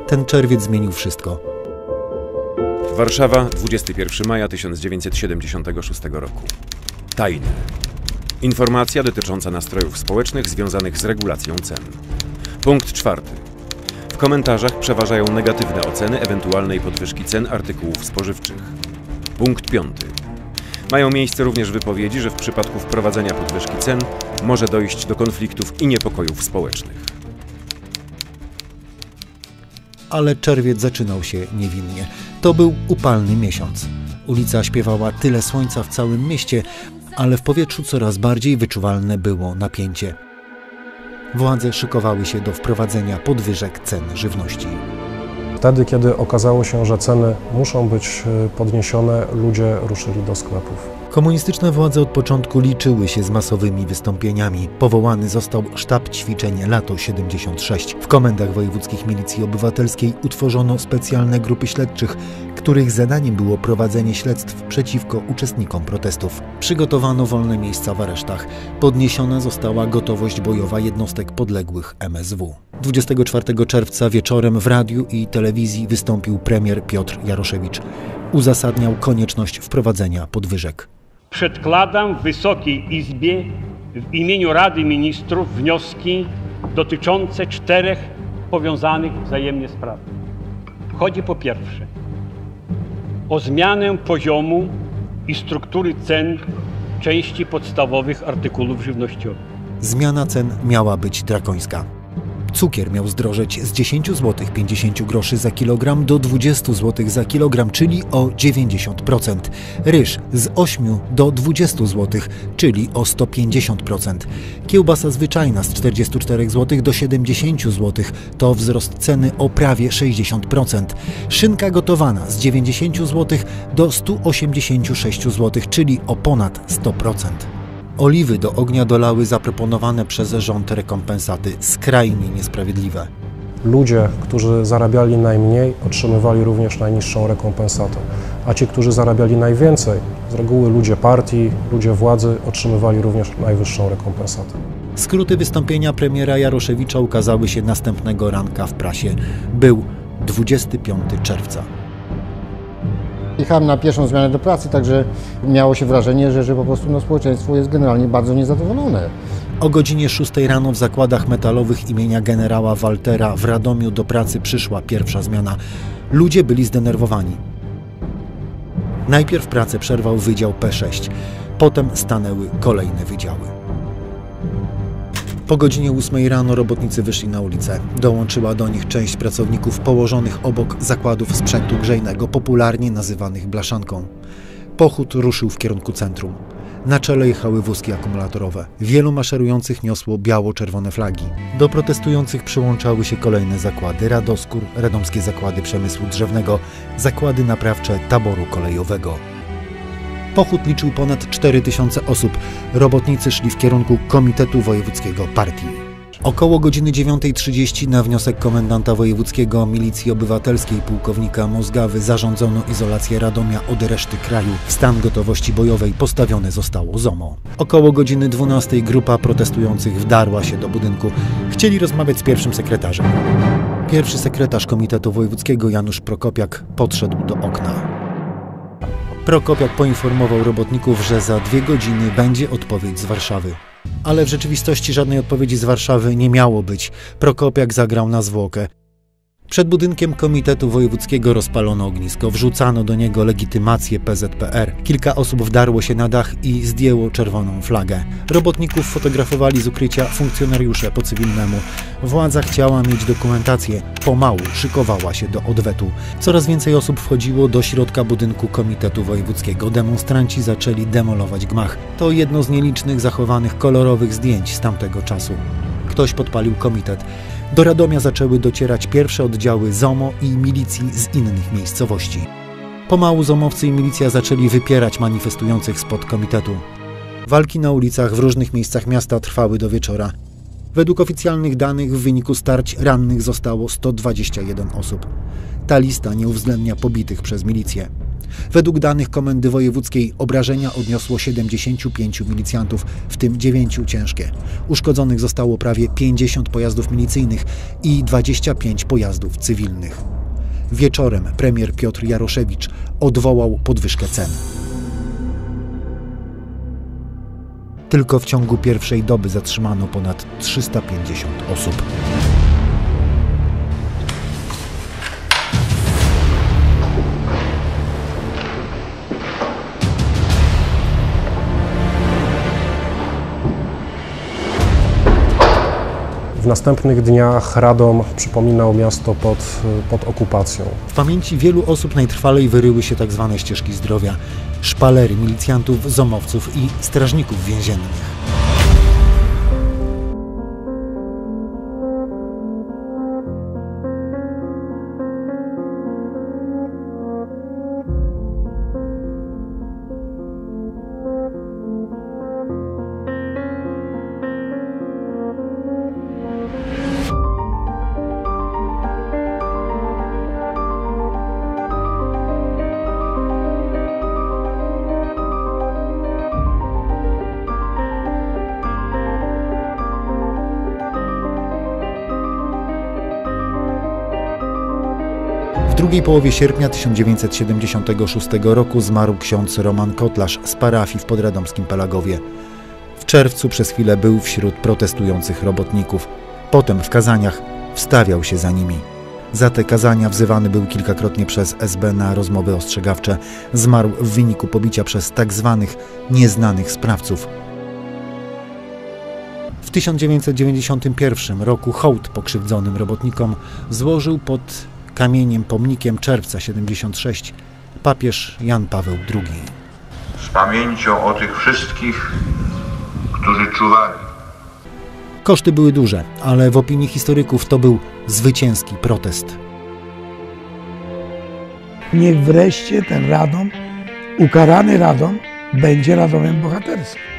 Ten czerwiec zmienił wszystko. Warszawa, 21 maja 1976 roku. Tajne. Informacja dotycząca nastrojów społecznych związanych z regulacją cen. Punkt 4. W komentarzach przeważają negatywne oceny ewentualnej podwyżki cen artykułów spożywczych. Punkt 5. Mają miejsce również wypowiedzi, że w przypadku wprowadzenia podwyżki cen może dojść do konfliktów i niepokojów społecznych. Ale czerwiec zaczynał się niewinnie. To był upalny miesiąc. Ulica śpiewała tyle słońca w całym mieście, ale w powietrzu coraz bardziej wyczuwalne było napięcie. Władze szykowały się do wprowadzenia podwyżek cen żywności. Wtedy, kiedy okazało się, że ceny muszą być podniesione, ludzie ruszyli do sklepów. Komunistyczne władze od początku liczyły się z masowymi wystąpieniami. Powołany został sztab ćwiczeń Lato 76. W komendach wojewódzkich Milicji Obywatelskiej utworzono specjalne grupy śledczych, których zadaniem było prowadzenie śledztw przeciwko uczestnikom protestów. Przygotowano wolne miejsca w aresztach. Podniesiona została gotowość bojowa jednostek podległych MSW. 24 czerwca wieczorem w radiu i telewizji wystąpił premier Piotr Jaroszewicz. Uzasadniał konieczność wprowadzenia podwyżek. Przedkładam Wysokiej Izbie w imieniu Rady Ministrów wnioski dotyczące 4 powiązanych wzajemnie spraw. Chodzi po pierwsze o zmianę poziomu i struktury cen części podstawowych artykułów żywnościowych. Zmiana cen miała być drakońska. Cukier miał zdrożeć z 10 zł 50 groszy za kilogram do 20 zł za kilogram, czyli o 90%. Ryż z 8 do 20 zł, czyli o 150%. Kiełbasa zwyczajna z 44 zł do 70 zł, to wzrost ceny o prawie 60%. Szynka gotowana z 90 zł do 186 zł, czyli o ponad 100%. Oliwy do ognia dolały zaproponowane przez rząd rekompensaty, skrajnie niesprawiedliwe. Ludzie, którzy zarabiali najmniej, otrzymywali również najniższą rekompensatę, a ci, którzy zarabiali najwięcej, z reguły ludzie partii, ludzie władzy, otrzymywali również najwyższą rekompensatę. Skróty wystąpienia premiera Jaroszewicza ukazały się następnego ranka w prasie. Był 25 czerwca. Jechałem na pierwszą zmianę do pracy, także miało się wrażenie, że po prostu społeczeństwo jest generalnie bardzo niezadowolone. O godzinie 6 rano w zakładach metalowych imienia generała Waltera w Radomiu do pracy przyszła pierwsza zmiana. Ludzie byli zdenerwowani. Najpierw pracę przerwał Wydział P6, potem stanęły kolejne wydziały. Po godzinie 8 rano robotnicy wyszli na ulicę. Dołączyła do nich część pracowników położonych obok zakładów sprzętu grzejnego, popularnie nazywanych blaszanką. Pochód ruszył w kierunku centrum. Na czele jechały wózki akumulatorowe. Wielu maszerujących niosło biało-czerwone flagi. Do protestujących przyłączały się kolejne zakłady: Radoskór, Radomskie Zakłady Przemysłu Drzewnego, zakłady naprawcze taboru kolejowego. Pochód liczył ponad 4000 osób. Robotnicy szli w kierunku Komitetu Wojewódzkiego Partii. Około godziny 9:30 na wniosek komendanta wojewódzkiego Milicji Obywatelskiej pułkownika Mozgawy zarządzono izolację Radomia od reszty kraju. W stan gotowości bojowej postawione zostało ZOMO. Około godziny 12 grupa protestujących wdarła się do budynku. Chcieli rozmawiać z pierwszym sekretarzem. Pierwszy sekretarz Komitetu Wojewódzkiego Janusz Prokopiak podszedł do okna. Prokopiak poinformował robotników, że za 2 godziny będzie odpowiedź z Warszawy. Ale w rzeczywistości żadnej odpowiedzi z Warszawy nie miało być. Prokopiak zagrał na zwłokę. Przed budynkiem Komitetu Wojewódzkiego rozpalono ognisko, wrzucano do niego legitymację PZPR. Kilka osób wdarło się na dach i zdjęło czerwoną flagę. Robotników fotografowali z ukrycia funkcjonariusze po cywilnemu. Władza chciała mieć dokumentację. Pomału szykowała się do odwetu. Coraz więcej osób wchodziło do środka budynku Komitetu Wojewódzkiego. Demonstranci zaczęli demolować gmach. To jedno z nielicznych zachowanych kolorowych zdjęć z tamtego czasu. Ktoś podpalił komitet. Do Radomia zaczęły docierać pierwsze oddziały ZOMO i milicji z innych miejscowości. Pomału zomowcy i milicja zaczęli wypierać manifestujących spod komitetu. Walki na ulicach w różnych miejscach miasta trwały do wieczora. Według oficjalnych danych w wyniku starć rannych zostało 121 osób. Ta lista nie uwzględnia pobitych przez milicję. Według danych Komendy Wojewódzkiej obrażenia odniosło 75 milicjantów, w tym 9 ciężkie. Uszkodzonych zostało prawie 50 pojazdów milicyjnych i 25 pojazdów cywilnych. Wieczorem premier Piotr Jaroszewicz odwołał podwyżkę cen. Tylko w ciągu pierwszej doby zatrzymano ponad 350 osób. W następnych dniach Radom przypominał miasto pod okupacją. W pamięci wielu osób najtrwalej wyryły się tzw. ścieżki zdrowia, szpalery milicjantów, zomowców i strażników więziennych. W drugiej połowie sierpnia 1976 roku zmarł ksiądz Roman Kotlarz z parafii w podradomskim Pelagowie. W czerwcu przez chwilę był wśród protestujących robotników. Potem w kazaniach wstawiał się za nimi. Za te kazania wzywany był kilkakrotnie przez SB na rozmowy ostrzegawcze. Zmarł w wyniku pobicia przez tzw. nieznanych sprawców. W 1991 roku hołd pokrzywdzonym robotnikom złożył pod kamieniem pomnikiem Czerwca 76 papież Jan Paweł II. Z pamięcią o tych wszystkich, którzy czuwali. Koszty były duże, ale w opinii historyków to był zwycięski protest. Niech wreszcie ten Radom, ukarany Radom, będzie Radomem bohaterskim.